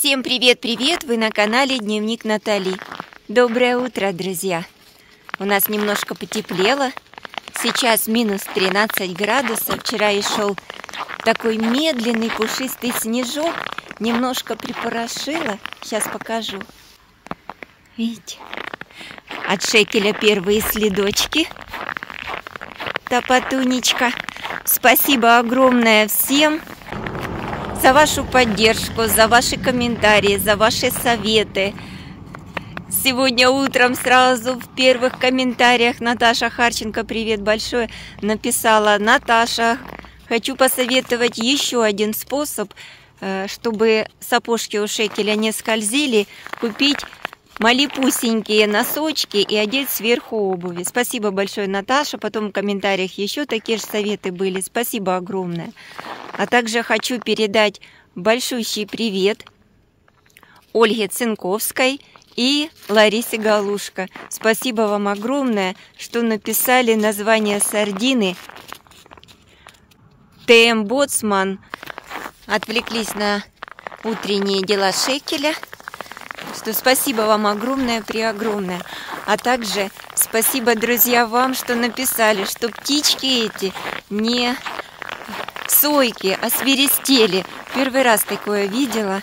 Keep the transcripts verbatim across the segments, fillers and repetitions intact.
Всем привет-привет! Вы на канале Дневник Натали. Доброе утро, друзья! У нас немножко потеплело. Сейчас минус тринадцать градусов. Вчера и шел такой медленный пушистый снежок. Немножко припорошило. Сейчас покажу. Видите? От шекеля первые следочки. Топотунечка. Спасибо огромное всем за вашу поддержку, за ваши комментарии, за ваши советы. Сегодня утром сразу в первых комментариях Наташа Харченко, привет большое, написала: Наташа, хочу посоветовать еще один способ, чтобы сапожки у шекеля не скользили, купить малипусенькие носочки и одеть сверху обуви. Спасибо большое, Наташа. Потом в комментариях еще такие же советы были. Спасибо огромное. А также хочу передать большущий привет Ольге Цинковской и Ларисе Галушко. Спасибо вам огромное, что написали название сардины ТМ Боцман. Отвлеклись на утренние дела шекеля. Что спасибо вам огромное-преогромное. А также спасибо, друзья, вам, что написали, что птички эти не сойки, а свиристели. Первый раз такое видела.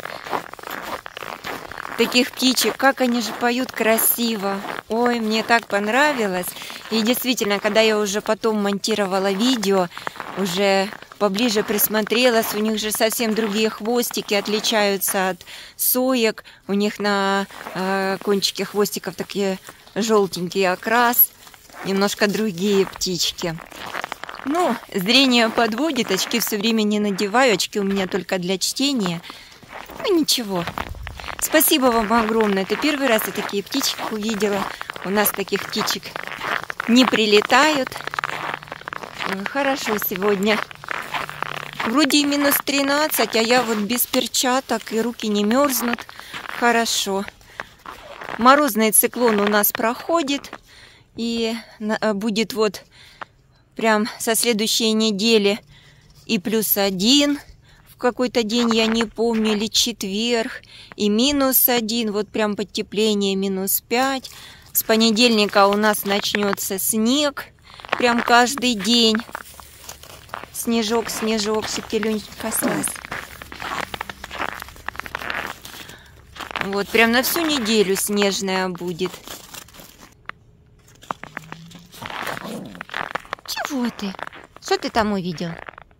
Таких птичек, как они же поют красиво. Ой, мне так понравилось. И действительно, когда я уже потом монтировала видео, уже поближе присмотрелась, у них же совсем другие хвостики, отличаются от соек. У них на э, кончике хвостиков такие желтенький окрас, немножко другие птички. Ну, зрение подводит, очки все время не надеваю, очки у меня только для чтения. Ну, ничего. Спасибо вам огромное. Это первый раз я такие птички увидела. У нас таких птичек не прилетают. Хорошо сегодня. Вроде и минус тринадцать, а я вот без перчаток, и руки не мерзнут. Хорошо. Морозный циклон у нас проходит. И будет вот прям со следующей недели и плюс один. В какой-то день, я не помню, или четверг. И минус один. Вот прям потепление минус пять. С понедельника у нас начнется снег. Прям каждый день. Снежок, снежок, шепелюнька слазь. Вот, прям на всю неделю снежная будет. Чего ты? Что ты там увидел?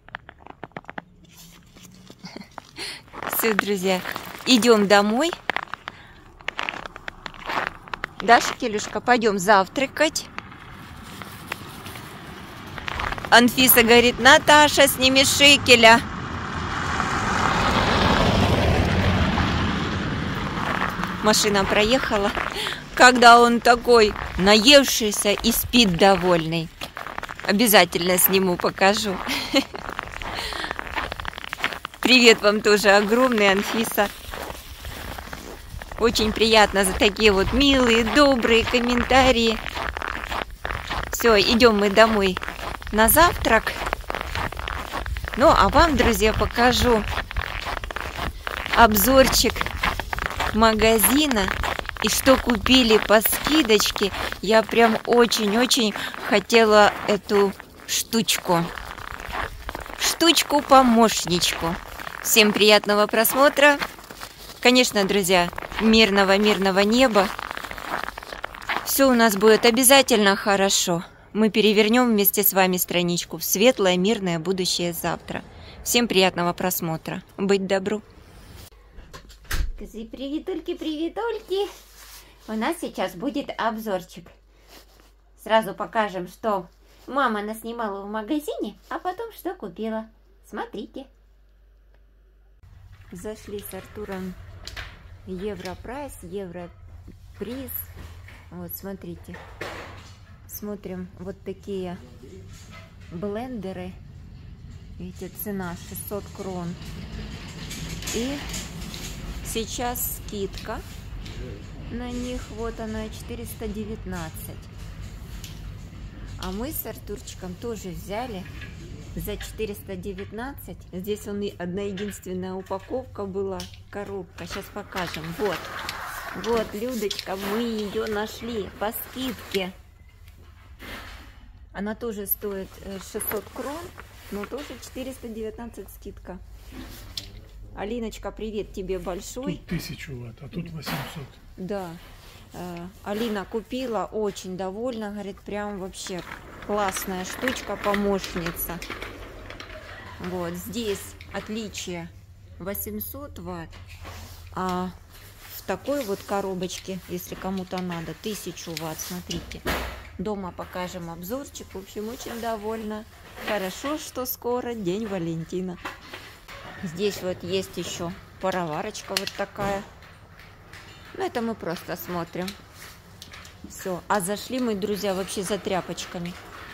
Все, друзья, идем домой. Да, Шекелюшка, пойдем завтракать. Анфиса говорит: Наташа, сними шекеля. Машина проехала. Когда он такой наевшийся и спит довольный. Обязательно сниму, покажу. Привет вам тоже огромный, Анфиса. Очень приятно за такие вот милые, добрые комментарии. Все, идем мы домой на завтрак. Ну, а вам, друзья, покажу обзорчик магазина и что купили по скидочке. Я прям очень-очень хотела эту штучку. Штучку-помощничку. Всем приятного просмотра. Конечно, друзья, мирного-мирного неба. Все у нас будет обязательно хорошо. Мы перевернем вместе с вами страничку в светлое, мирное будущее завтра. Всем приятного просмотра. Быть добру. Приветульки, приветульки. У нас сейчас будет обзорчик. Сразу покажем, что мама наснимала в магазине, а потом что купила. Смотрите. Зашли с Артуром Европрайс, Европриз. Вот, смотрите. Смотрим, вот такие блендеры. Видите, цена шестьсот крон. И сейчас скидка на них. Вот она, четыреста девятнадцать. А мы с Артурчиком тоже взяли за четыреста девятнадцать. Здесь он и одна единственная упаковка была, коробка. Сейчас покажем. Вот, вот, Людочка, мы ее нашли по скидке. Она тоже стоит шестьсот крон, но тоже четыреста девятнадцать скидка. Алиночка, привет тебе большой. Тут тысячу ватт, а тут восемьсот. Да. Алина купила, очень довольна, говорит, прям вообще классная штучка, помощница. Вот здесь отличие восемьсот ватт, а в такой вот коробочке, если кому-то надо, тысячу ватт. Смотрите, дома покажем обзорчик. В общем, очень довольна. Хорошо, что скоро День Валентина. Здесь вот есть еще пароварочка вот такая. Ну, это мы просто смотрим. Все. А зашли мы, друзья, вообще за тряпочками.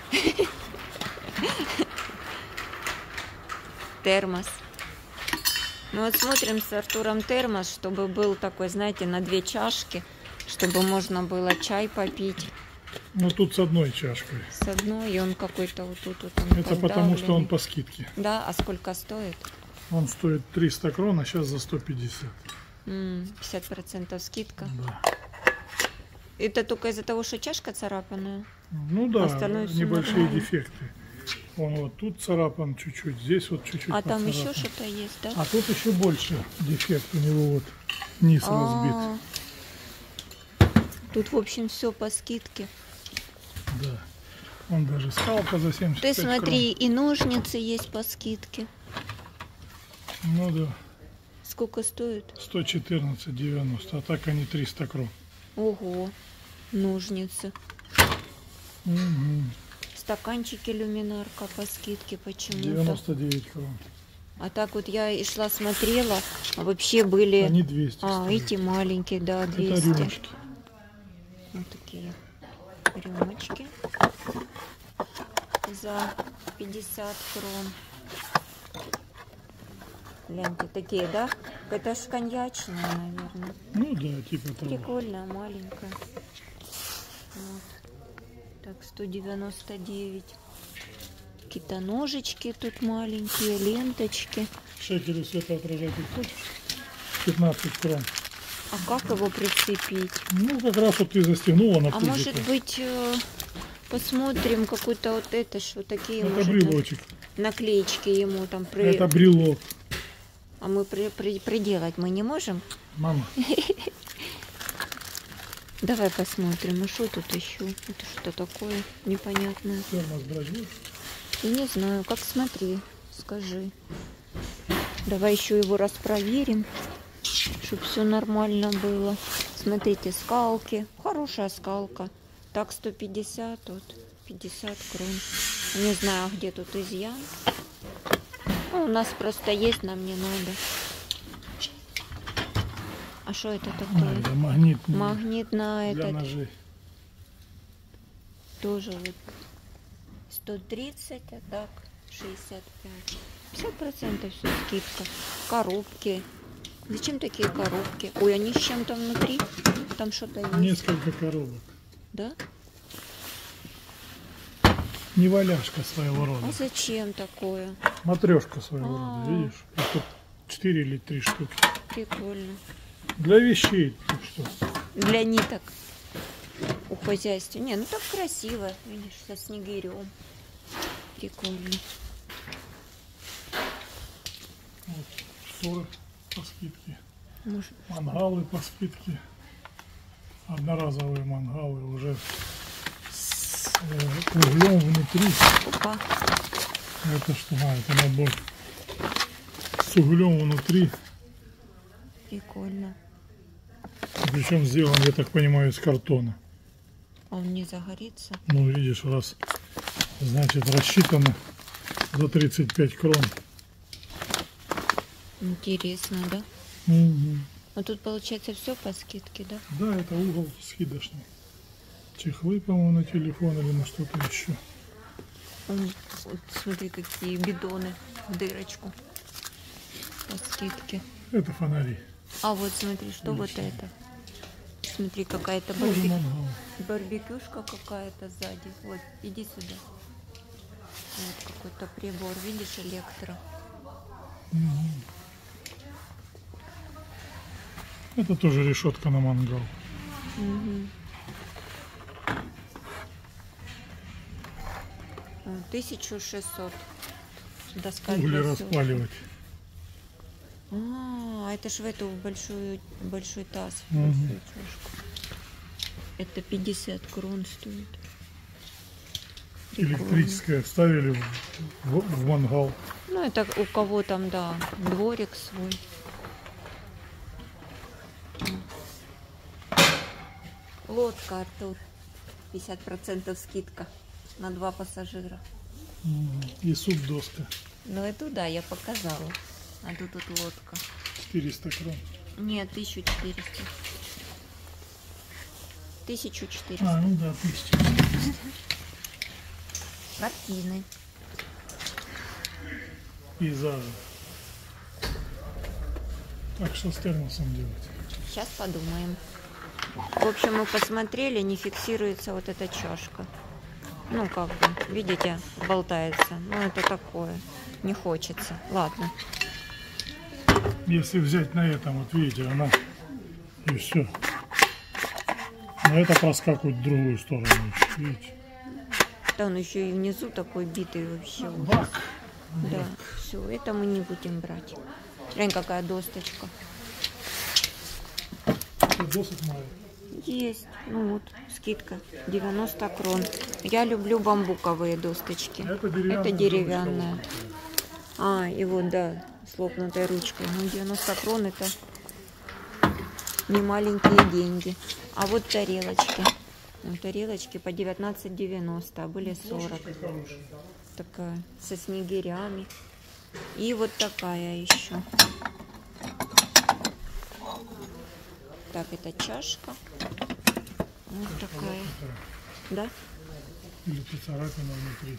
Термос. Мы вот смотрим с Артуром термос, чтобы был такой, знаете, на две чашки, чтобы можно было чай попить. Ну, тут с одной чашкой. С одной, и он какой-то вот тут вот. Он это потому, что он по скидке. Да, а сколько стоит? Он стоит триста крон, а сейчас за сто пятьдесят. пятьдесят процентов скидка. Да. Это только из-за того, что чашка царапанная? Ну да, небольшие нормально. Дефекты. Он вот тут царапан чуть-чуть, здесь вот чуть-чуть. А поцарапан. там еще что-то есть, да? А тут еще больше дефект, у него вот низ А-а-а. разбит. Тут, в общем, все по скидке. Да. Он даже скалка за семьдесят пять Ты смотри, крон. и ножницы есть по скидке. Ну да. Сколько стоит? сто четырнадцать девяносто, а так они триста крон. Ого, ножницы. Угу. Стаканчики люминарка по скидке почему-то. девяносто девять крон. А так вот я и шла смотрела, а вообще были... Они двести. А, стоят. эти маленькие, да, двести. Это рюмочки. Вот такие рюмочки за пятьдесят крон. Гляньте, такие, да? Это ж коньячная, наверное. Ну да, типа того. Прикольная, маленькая. Вот. Так, сто девяносто девять. Какие-то ножички тут маленькие, ленточки. Шекели светоотражатель хочешь? пятнадцать крон. А как его прицепить? Ну, как раз вот ты застегнула на А пузико. может быть, э, посмотрим какой-то вот это, что такие, Это может, брелочек. наклеечки ему там при... Это брелок. А мы при, при, приделать мы не можем? Мама. Давай посмотрим, а что тут еще? Это что такое непонятное? Термос брать будешь? Я не знаю, как смотри, скажи. Давай еще его раз проверим, чтобы все нормально было. Смотрите, скалки. Хорошая скалка. Так, сто пятьдесят, вот пятьдесят крон. Не знаю, где тут изъян. Ну, у нас просто есть, нам не надо. А что это А, такое? это магнит. Магнит на для этот. ножей. Тоже вот сто тридцать, а так шестьдесят пять. пятьдесят процентов все скидка. Коробки. Зачем такие коробки? Ой, они с чем-то внутри? Там что-то есть. Несколько коробок. Да? Неваляшка своего рода. А зачем такое? Матрешка своего А. рода, видишь? И тут четыре или три штуки. Прикольно. Для вещей. Ты что? Для ниток. У хозяйства. Не, ну так красиво. Видишь, со снегирем. Прикольно. Вот, сорок по скидке. Может, Мангалы по скидке. Одноразовые мангалы уже с э, углем внутри. опа. Это что? А, это набор. С углем внутри. Прикольно. Причем сделан, я так понимаю, из картона. А он не загорится? Ну, видишь, раз, значит, рассчитано за тридцать пять крон. Интересно, да? Угу. А тут получается все по скидке, да? Да, это угол скидочный. Чехлы, по-моему, на телефон или на что-то еще. Он, вот смотри, какие бидоны в дырочку по скидке. Это фонари. А вот смотри, что вот Отлично. это. Смотри, какая-то Тоже барби... мангал. барбекюшка какая-то сзади. Вот, иди сюда. Вот какой-то прибор, видишь, электро. Это тоже решетка на мангал. Угу. тысяча шестьсот. Доска Угли для распаливать. А, это ж в эту большую, большой таз. Угу. Большую чашку. Это пятьдесят крон стоит. Прикольно. Электрическое вставили в, в, в мангал. Ну, это у кого там, да, дворик свой. Лодка, Артур. пятьдесят процентов скидка на два пассажира. И суп-доска. Ну, это да, я показала. А тут тут лодка. четыреста крон. Нет, тысяча четыреста. тысяча четыреста. А, ну да, тысяча четыреста. Картины. И за. Так, что с термосом делать? Сейчас подумаем. В общем, мы посмотрели, не фиксируется вот эта чашка. Ну, как бы, видите, болтается. Ну, это такое. Не хочется. Ладно. Если взять на этом, вот видите, она и все. Но это проскакивает в другую сторону еще, видите? Да, он еще и внизу такой битый вообще. Бак. Да, все, это мы не будем брать. Глянь, какая досточка. Это досок моя. Есть. Ну вот, скидка девяносто крон. Я люблю бамбуковые досточки. Это деревянная. Это деревянная. А, и вот, да, с лопнутой ручкой. Ну, девяносто крон это не маленькие деньги. А вот тарелочки. Ну, тарелочки по девятнадцать девяносто, а были сорок. Такая, со снегирями. И вот такая еще. Так, это чашка. Вот такая. Да? Или тут царапина внутри.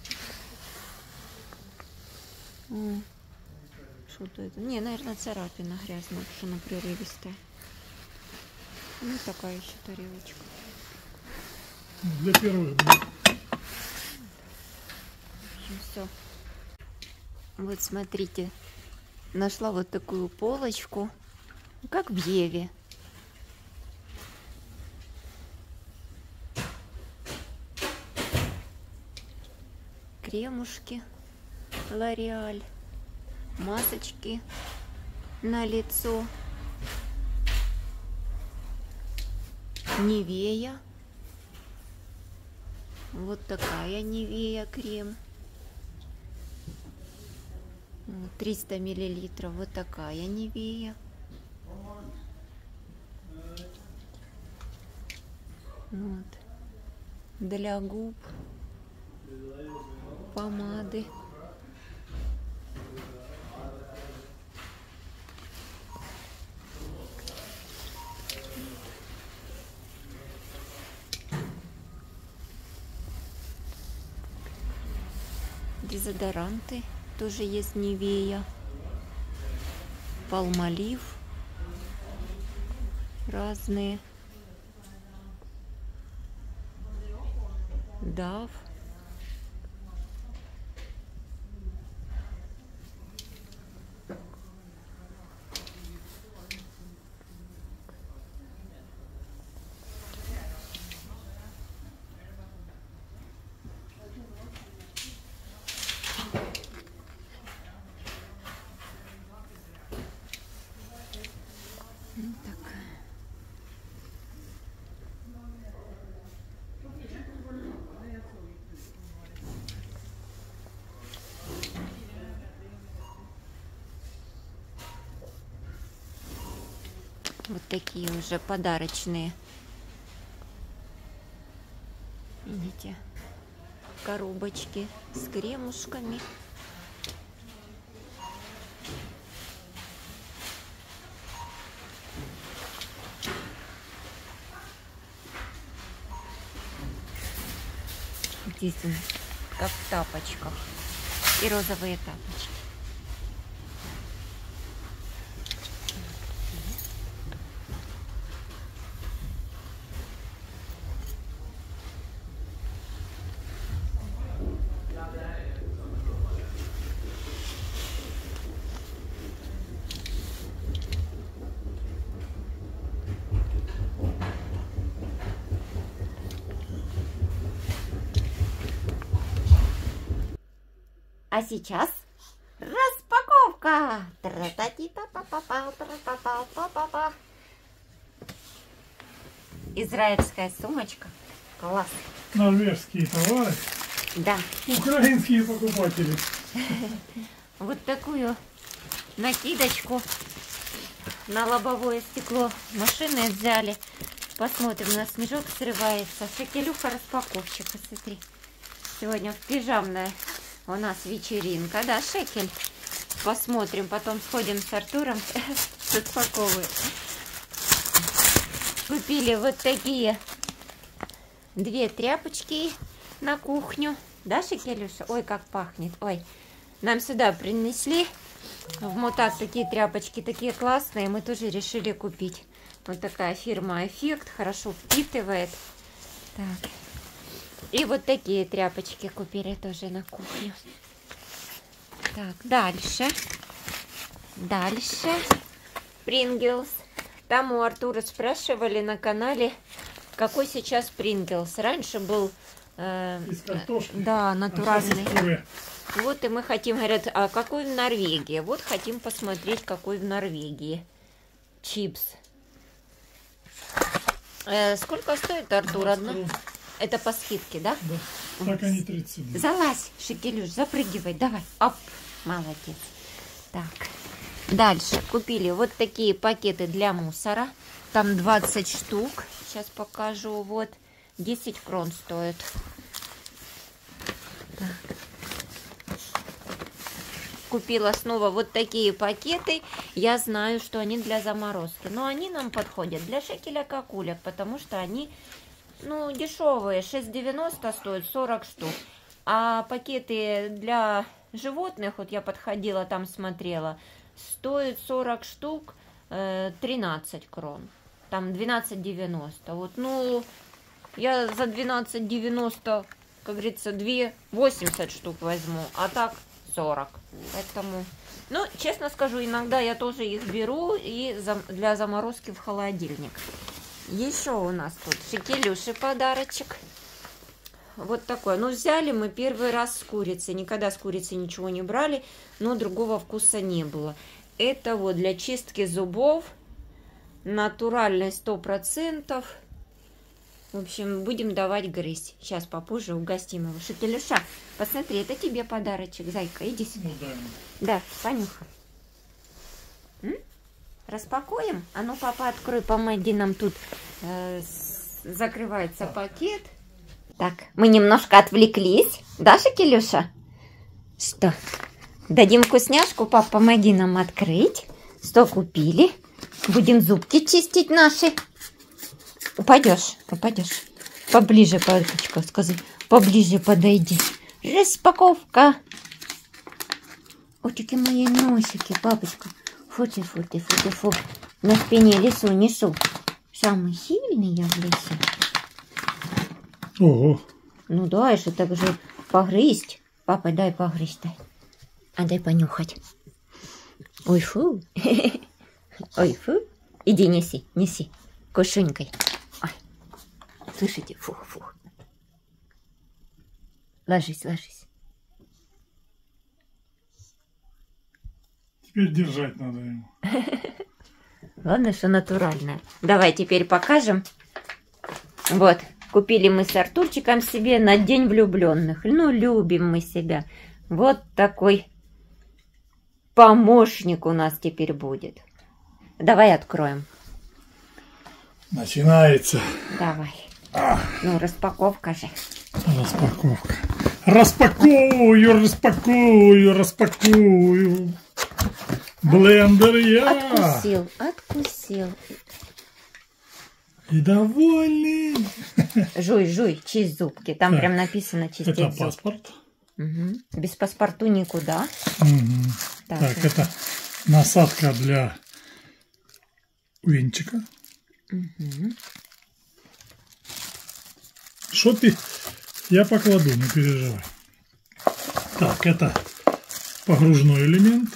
Что-то это. Не, наверное, царапина грязная, потому что она прерывистая. Ну, такая еще тарелочка. Для первых блюд. Все. Вот смотрите. Нашла вот такую полочку. Как в Еве. Кремушки Лореаль, масочки на лицо, Нивея, вот такая Нивея крем, триста миллилитров, вот такая Нивея. Вот. Для губ помады. Дезодоранты тоже есть Нивея, Палмолив разные, Дав. Вот такие уже подарочные. Видите? Коробочки с кремушками. Здесь он как в тапочках. И розовые тапочки. А сейчас распаковка. Тра-та-ти-та-па-па-па, тра-па-па-па-па-па. Израильская сумочка. Класс. Норвежские товары. Да. Украинские покупатели. Вот такую накидочку на лобовое стекло машины взяли. Посмотрим, на снежок срывается. Шекелюха распаковщика, смотри. Сегодня в пижамная у нас вечеринка. Да, Шекель. Посмотрим, потом сходим с Артуром. Распаковываем. Купили вот такие две тряпочки на кухню. Да, Шекелюша? Ой, как пахнет. Ой, нам сюда принесли в Мотак такие тряпочки, такие классные. Мы тоже решили купить. Вот такая фирма Эффект, хорошо впитывает. Так. И вот такие тряпочки купили тоже на кухню. Так, дальше. Дальше. Принглс. Там у Артура спрашивали на канале, какой сейчас Принглс. Раньше был э, Из картошки. да, натуральный. А сейчас из пюре. Вот и мы хотим, говорят, а какой в Норвегии? Вот хотим посмотреть, какой в Норвегии. Чипс. Э, сколько стоит, Артур, одна? Это по скидке, да? Да. Так они тридцать. Залазь, Шекелюш, запрыгивай, давай. Оп, молодец. Так, дальше купили вот такие пакеты для мусора. Там двадцать штук. Сейчас покажу. Вот, десять крон стоит. Так. Купила снова вот такие пакеты. Я знаю, что они для заморозки. Но они нам подходят для Шекеля какуля, потому что они, ну, дешевые. шесть девяносто стоит сорок штук. А пакеты для животных, вот я подходила, там смотрела, стоит сорок штук, э, тринадцать крон. Там двенадцать девяносто. Вот, ну, я за двенадцать девяносто, как говорится, две восемьдесят штук возьму. А так сорок. Поэтому, ну, честно скажу, иногда я тоже их беру и за, для заморозки в холодильник. Еще у нас тут Шекелюши подарочек. Вот такой. Ну, взяли мы первый раз с курицей. Никогда с курицей ничего не брали, но другого вкуса не было. Это вот для чистки зубов. Натуральный сто процентов. В общем, будем давать грызть. Сейчас попозже угостим его. Шекелюша, посмотри, это тебе подарочек. Зайка, иди сюда. Ну, да. Да, понюхай. М? Распакуем? А ну, папа, открой, помоги нам тут. Э, с... Закрывается пакет. Так, мы немножко отвлеклись. Да, Шекелюша? Что? Дадим вкусняшку? Пап, помоги нам открыть. Что купили? Будем зубки чистить наши. Упадешь, упадешь. Поближе, папочка, скажи. Поближе подойди. Распаковка. Ой, такие мои носики, папочка. Фу ты, фу ты, фу ты, фу. На спине лесу несу. Самый сильный я в лесу. Ого. Ну да, еще так же погрызть. Папа, дай погрызть, дай. А дай понюхать. Ой, фу. Ой, фу. Иди, неси, неси. Кушенькой. Ой. Слышите? Фух, фух. Ложись, ложись. Теперь держать надо ему. Ладно, что натуральное. Давай теперь покажем. Вот. Купили мы с Артурчиком себе на День влюбленных. Ну, любим мы себя. Вот такой помощник у нас теперь будет. Давай откроем. Начинается. Давай. А. Ну, распаковка же. Распаковка. Распакую, распакую, распакую. Блендер я. Откусил, откусил. И довольный. Жуй, жуй, чисть зубки. Там Так, прям написано чистить Это зубки. паспорт. Угу. Без паспорту никуда. Угу. Так, Так, это насадка для венчика. Угу. Что ты? Я покладу, не переживай. Так, это погружной элемент.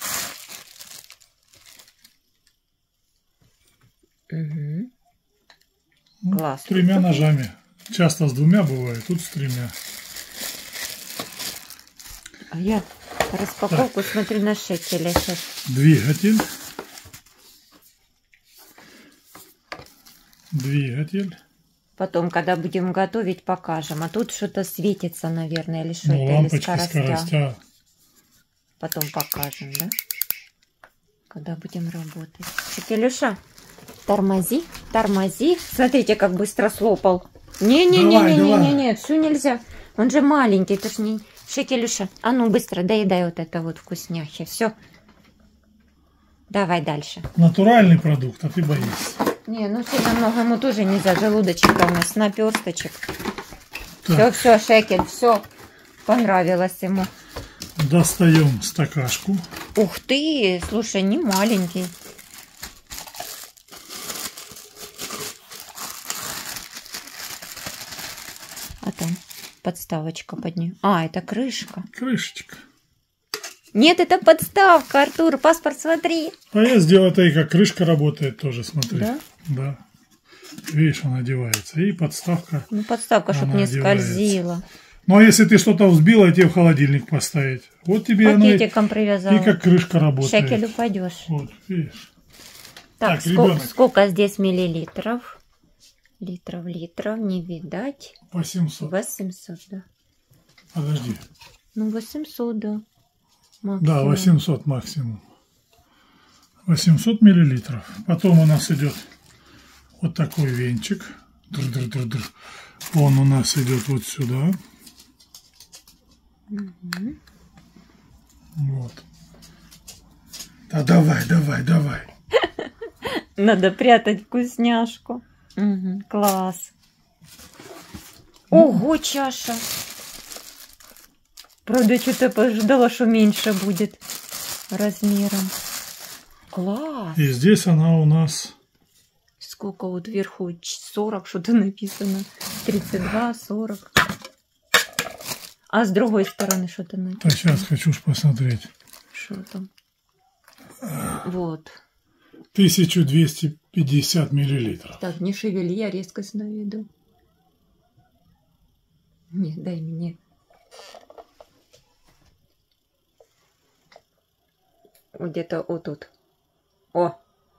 Угу. Ну, Класс. с тремя ножами. Часто с двумя бывает, тут с тремя. А я распаковку так. Смотрю на шекеле сейчас. Двигатель. Двигатель. Потом, когда будем готовить, покажем. А тут что-то светится, наверное, или что ну, это, лампочки, или скоростя. скоростя. Потом покажем, да? Когда будем работать. Шекелюша, тормози, тормози. Смотрите, как быстро слопал. Не-не-не-не-не-не, все нельзя. Он же маленький, это ж не... Шекелюша, а ну быстро доедай вот это вот вкусняхи. Все. Давай дальше. Натуральный продукт, а ты боишься. Не, ну сильно много ему тоже нельзя. Желудочек у нас наперсточек. Все, все, Шекель, все. Понравилось ему. Достаем стакашку. Ух ты, слушай, не маленький. А там подставочка под нее. А, это крышка. Крышечка. Нет, это подставка, Артур. Паспорт, смотри. А я сделал это, и как крышка работает тоже, смотри. Да? Да. Видишь, она одевается. И подставка. Ну, подставка, чтобы не одевается. Скользила. Ну, а если ты что-то взбила, тебе в холодильник поставить. Вот тебе пакетиком оно и, привязала. и как крышка работает. Шекель упадешь. Вот, видишь. Так, так сколько, сколько здесь миллилитров? Литров, литров, не видать. восемьсот. восемьсот, да. Подожди. Ну, восемьсот, да. Максимум. Да, восемьсот максимум. восемьсот миллилитров. Потом у нас идет вот такой венчик. Др-др-др-др. Он у нас идет вот сюда. Угу. Вот. Да давай, давай, давай. Надо прятать вкусняшку. Угу. Класс. Ого, чаша. Правда, что-то ожидала, что меньше будет размером. Класс. И здесь она у нас... Сколько вот вверху? сорок что-то написано. тридцать два, сорок. А с другой стороны что-то написано. Да, сейчас хочу посмотреть. Что там? Вот. тысяча двести пятьдесят миллилитров. Так, не шевели, я резкость наведу. Нет, дай мне. Где-то вот тут. О!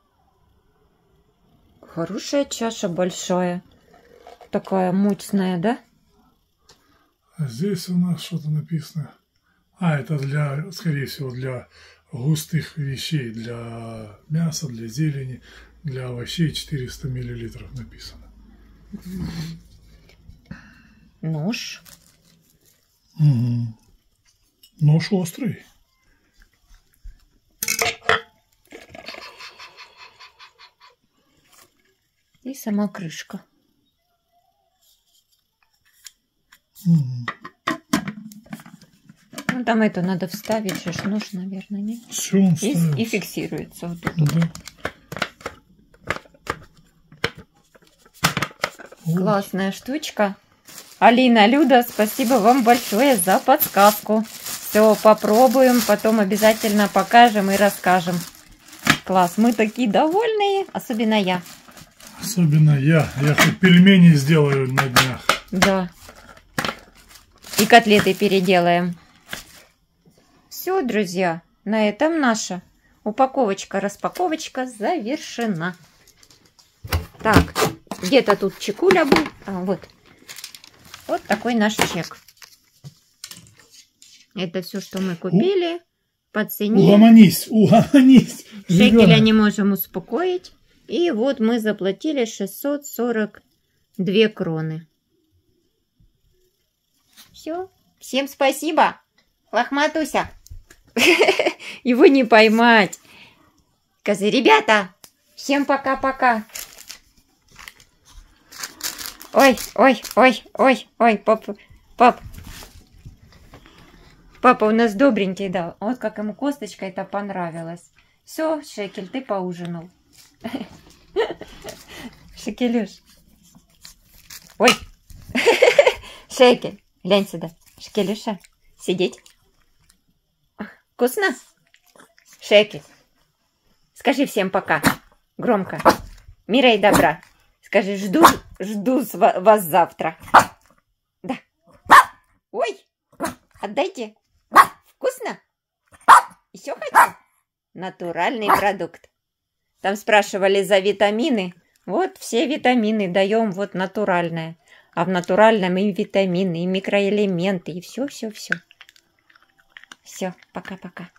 Хорошая чаша, большая. Такая мощная, да? А здесь у нас что-то написано. А, это для, скорее всего, для густых вещей. Для мяса, для зелени, для овощей четыреста миллилитров написано. Нож. Угу. Нож острый. И сама крышка. Угу. Ну, там это надо вставить, же нож, наверное, не? Все он вставил. И, и фиксируется вот тут. Да. Вот. Классная штучка. Алина, Люда, спасибо вам большое за подсказку. Все, попробуем, потом обязательно покажем и расскажем. Класс, мы такие довольные, особенно я. Особенно я. Я хоть пельмени сделаю на днях. Да. И котлеты переделаем. Все, друзья, на этом наша упаковочка-распаковочка завершена. Так, где-то тут чекуля был. А, вот. Вот такой наш чек. Это все, что мы купили по цене. Угомонись, угомонись. Шекеля не можем успокоить. И вот мы заплатили шестьсот сорок две кроны. Все. Всем спасибо. Лохматуся. Его не поймать. Козы, ребята. Всем пока-пока. Ой, ой, ой, ой, ой, пап, пап. Папа у нас добренький, да. Вот как ему косточка это понравилась. Все, Шекель, ты поужинал. Шекелюш. Ой. Шекель, глянь сюда. Шекелюша, сидеть. Вкусно? Шекель. Скажи всем пока. Громко. Мира и добра. Скажи, жду, жду вас завтра. Да. Ой, отдайте. Вкусно? Еще хотите? Натуральный продукт. Там спрашивали за витамины. Вот все витамины даем, вот натуральное. А в натуральном и витамины, и микроэлементы, и все-все-все. Все, пока-пока.